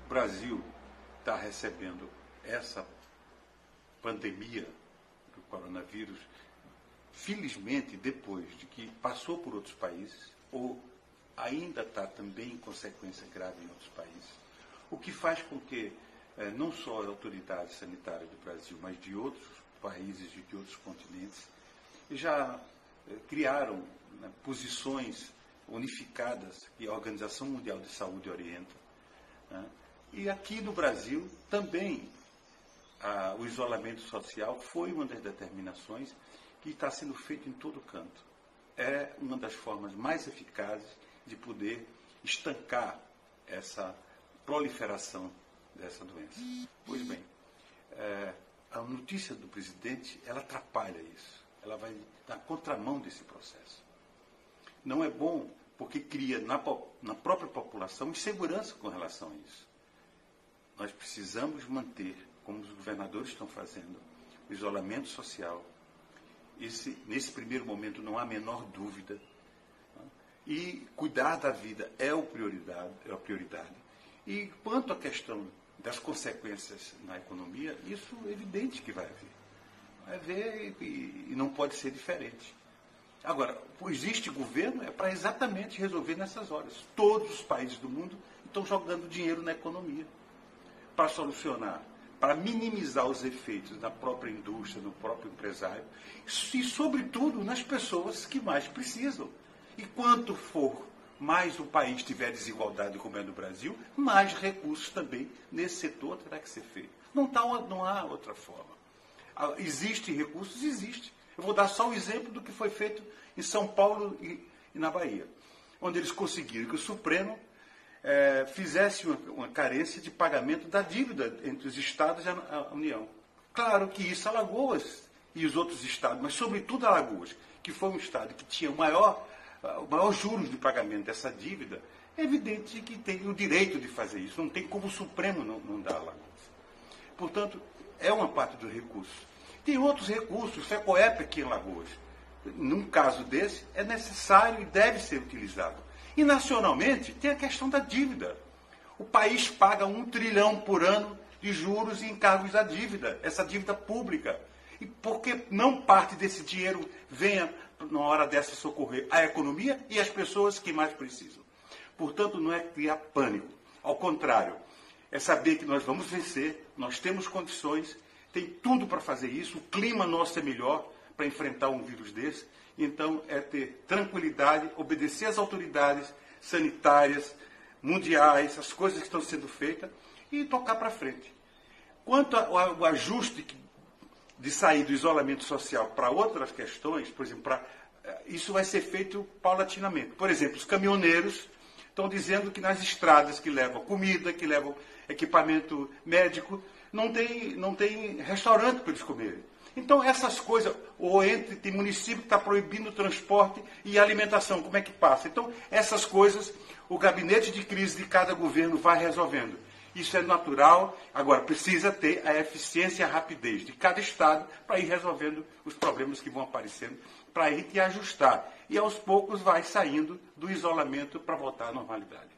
Brasil está recebendo essa pandemia do coronavírus, felizmente, depois de que passou por outros países, ou ainda está também em consequência grave em outros países, o que faz com que não só as autoridades sanitárias do Brasil, mas de outros países e de outros continentes, já criaram posições unificadas que a Organização Mundial de Saúde orienta. E aqui no Brasil também o isolamento social foi uma das determinações que está sendo feito em todo canto. É uma das formas mais eficazes de poder estancar essa proliferação dessa doença. Pois bem, a notícia do presidente, ela atrapalha isso. Ela vai na contramão desse processo. Não é bom porque cria na própria população insegurança com relação a isso. Nós precisamos manter, como os governadores estão fazendo, o isolamento social. Nesse primeiro momento não há a menor dúvida. E cuidar da vida é a prioridade. E quanto à questão das consequências na economia, isso é evidente que vai haver. Vai haver e não pode ser diferente. Agora, existe governo para exatamente resolver nessas horas. Todos os países do mundo estão jogando dinheiro na economia para solucionar, para minimizar os efeitos na própria indústria, no próprio empresário e, sobretudo, nas pessoas que mais precisam. E quanto for mais o país tiver desigualdade como é no Brasil, mais recursos também nesse setor terá que ser feito. Não há outra forma. Existem recursos? Existe. Eu vou dar só o exemplo do que foi feito em São Paulo e na Bahia, onde eles conseguiram que o Supremo fizesse uma carência de pagamento da dívida entre os estados e a União. Claro que isso Alagoas e os outros estados, mas sobretudo Alagoas, que foi um estado que tinha o maior juros de pagamento dessa dívida, é evidente que tem o direito de fazer isso. Não tem como o Supremo não dar Alagoas. Portanto, é uma parte do recurso. Tem outros recursos, o FECOEP aqui em Alagoas. Num caso desse, é necessário e deve ser utilizado. E nacionalmente, tem a questão da dívida. O país paga 1 trilhão por ano de juros e encargos da dívida, essa dívida pública. E por que não parte desse dinheiro venha, na hora dessa, socorrer a economia e as pessoas que mais precisam? Portanto, não é criar pânico. Ao contrário, é saber que nós vamos vencer, nós temos condições, tem tudo para fazer isso, o clima nosso é melhor para enfrentar um vírus desse. Então, é ter tranquilidade, obedecer às autoridades sanitárias, mundiais, as coisas que estão sendo feitas e tocar para frente. Quanto ao ajuste de sair do isolamento social para outras questões, por exemplo, isso vai ser feito paulatinamente. Por exemplo, os caminhoneiros estão dizendo que nas estradas que levam comida, que levam equipamento médico, não tem restaurante para eles comerem. Então, essas coisas, tem município que está proibindo o transporte e a alimentação, como é que passa? Então, essas coisas, o gabinete de crise de cada governo vai resolvendo. Isso é natural, agora precisa ter a eficiência e a rapidez de cada estado para ir resolvendo os problemas que vão aparecendo, para ir te ajustar. E aos poucos vai saindo do isolamento para voltar à normalidade.